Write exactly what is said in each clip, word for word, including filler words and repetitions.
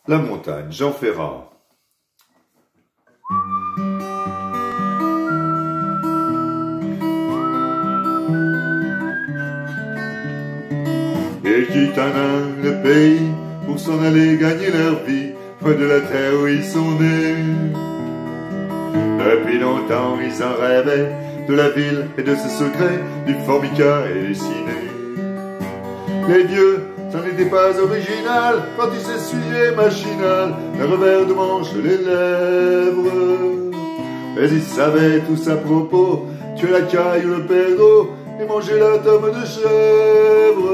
La montagne, Jean Ferrat. Ils quittent un à un le pays pour s'en aller gagner leur vie, loin de la terre où ils sont nés. Depuis longtemps ils en rêvaient, de la ville et de ses secrets, du formica et des ciné. Les vieux, ça n'était pas original quand ils s'essuyaient machinal d'un revers de manche les lèvres. Mais ils savaient tous à propos, tuer la caille ou le perdreau et manger la tome de chèvre.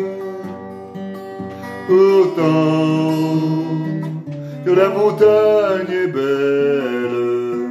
Pourtant, que la montagne est belle,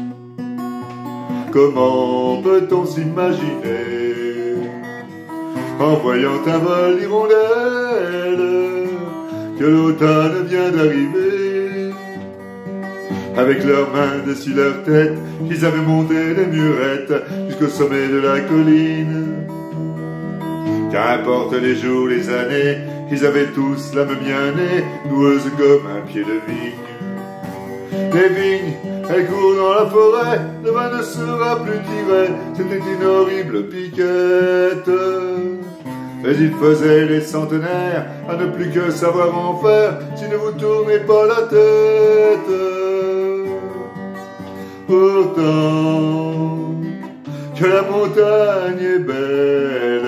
comment peut-on s'imaginer, en voyant un vol d'hirondelles, que l'automne vient d'arriver, avec leurs mains dessus leur tête, qu'ils avaient monté les murettes jusqu'au sommet de la colline. Qu'importe les jours, les années, ils avaient tous l'âme bien née, noueuse comme un pied de vigne. Les vignes, elles courent dans la forêt, le vin ne sera plus tiré, c'était une horrible piquette. Mais ils faisaient les centenaires, à ne plus que savoir en faire, si ne vous tournez pas la tête. Pourtant, que la montagne est belle,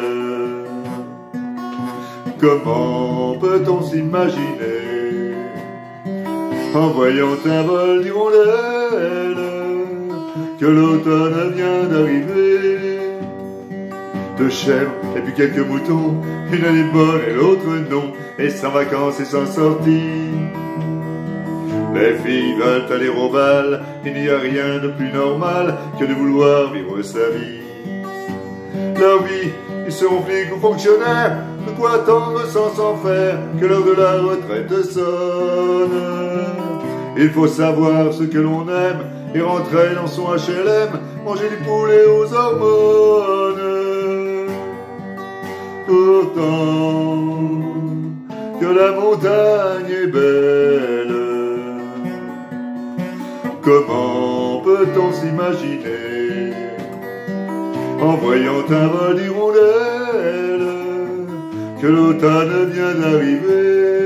comment peut-on s'imaginer, en voyant un vol d'hirondelles, que l'automne vient d'arriver. Deux chèvres et puis quelques moutons, une année bonne et l'autre non, et sans vacances et sans sortie. Les filles veulent aller au bal, il n'y a rien de plus normal que de vouloir vivre sa vie. Leur vie, ils seront flics ou fonctionnaires, de quoi attendre sans s'en faire, que l'heure de la retraite sonne. Il faut savoir ce que l'on aime, et rentrer dans son H L M, manger du poulet aux hormones. Pourtant, que la montagne est belle, comment peut-on s'imaginer, en voyant un vol d'hirondelles, que l'automne vient d'arriver.